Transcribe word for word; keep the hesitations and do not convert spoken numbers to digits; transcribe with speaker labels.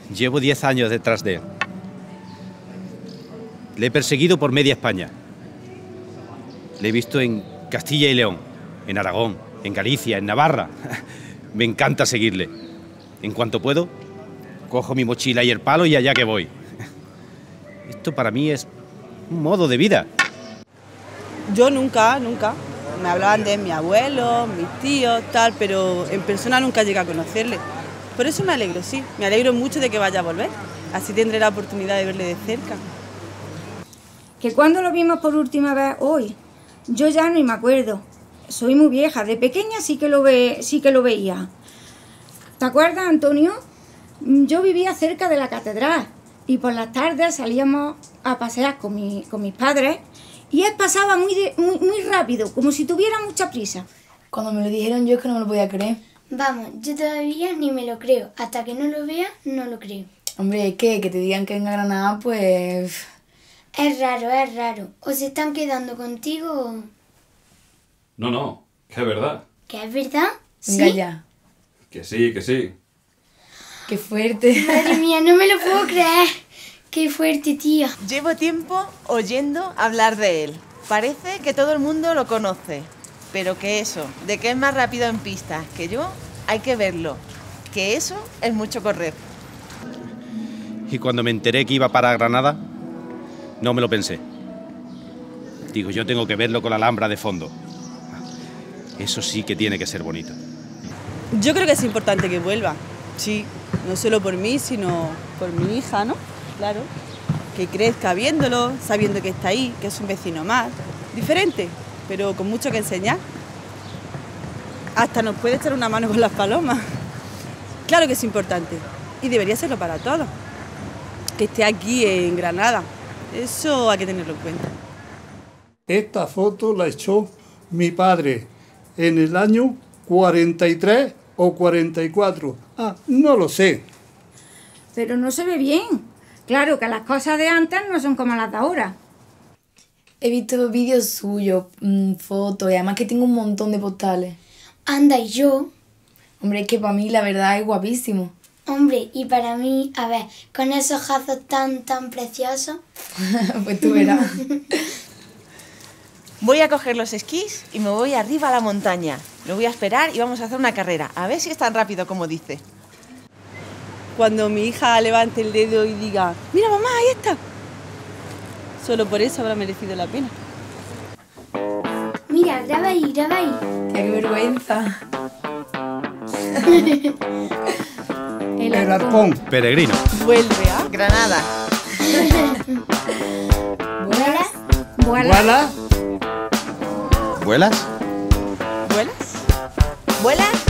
Speaker 1: Llevo diez años detrás de él. Le he perseguido por media España. Le he visto en Castilla y León, en Aragón, en Galicia, en Navarra. Me encanta seguirle. En cuanto puedo, cojo mi mochila y el palo y allá que voy. Esto para mí es un modo de vida.
Speaker 2: Yo nunca, nunca. Me hablaban de mi abuelo, mis tíos, tal, pero en persona nunca llegué a conocerle. Por eso me alegro, sí. Me alegro mucho de que vaya a volver. Así tendré la oportunidad de verle de cerca.
Speaker 3: ¿Que cuándo lo vimos por última vez? Hoy. Yo ya ni me acuerdo. Soy muy vieja. De pequeña sí que lo, ve, sí que lo veía. ¿Te acuerdas, Antonio? Yo vivía cerca de la catedral y por las tardes salíamos a pasear con, mi, con mis padres y él pasaba muy, de, muy, muy rápido, como si tuviera mucha prisa.
Speaker 4: Cuando me lo dijeron yo es que no me lo podía creer.
Speaker 5: Vamos, yo todavía ni me lo creo. Hasta que no lo vea, no lo creo.
Speaker 4: Hombre, es que, que te digan que venga a Granada, pues...
Speaker 5: Es raro, es raro. ¿O se están quedando contigo o...?
Speaker 6: No, no, que es verdad.
Speaker 5: ¿Que es verdad?
Speaker 4: Venga
Speaker 5: ¿Sí?
Speaker 4: ya.
Speaker 6: Que sí, que sí.
Speaker 4: Qué fuerte.
Speaker 5: Madre mía, no me lo puedo creer. Qué fuerte, tía.
Speaker 2: Llevo tiempo oyendo hablar de él. Parece que todo el mundo lo conoce. Pero que eso, de que es más rápido en pistas que yo, hay que verlo. Que eso es mucho correr.
Speaker 1: Y cuando me enteré que iba para Granada, no me lo pensé. Digo, yo tengo que verlo con la Alhambra de fondo. Eso sí que tiene que ser bonito.
Speaker 2: Yo creo que es importante que vuelva. Sí, no solo por mí, sino por mi hija, ¿no? Claro. Que crezca viéndolo, sabiendo que está ahí, que es un vecino más. Diferente, pero con mucho que enseñar. Hasta nos puede echar una mano con las palomas. Claro que es importante. Y debería serlo para todos. Que esté aquí en Granada. Eso hay que tenerlo en cuenta.
Speaker 7: Esta foto la echó mi padre en el año cuarenta y tres o cuarenta y cuatro. Ah, no lo sé.
Speaker 3: Pero no se ve bien. Claro que las cosas de antes no son como las de ahora.
Speaker 4: He visto vídeos suyos, mmm, fotos y además que tengo un montón de postales.
Speaker 5: Anda, ¿y yo?
Speaker 4: Hombre, es que para mí la verdad es guapísimo.
Speaker 5: Hombre, y para mí, a ver, con esos ojazos tan, tan preciosos.
Speaker 4: Pues tú verás.
Speaker 2: Voy a coger los esquís y me voy arriba a la montaña. Lo voy a esperar y vamos a hacer una carrera. A ver si es tan rápido como dice. Cuando mi hija levante el dedo y diga, mira mamá, ahí está. Solo por eso habrá merecido la pena.
Speaker 5: Mira, graba ahí, graba ahí.
Speaker 4: Tía, qué vergüenza.
Speaker 7: El arpón.
Speaker 1: Peregrino.
Speaker 2: Vuelve a Granada.
Speaker 5: ¿Vuelas?
Speaker 3: Vuela.
Speaker 7: ¿Vuela?
Speaker 1: ¿Vuelas?
Speaker 2: ¿Vuelas? ¿Vuelas?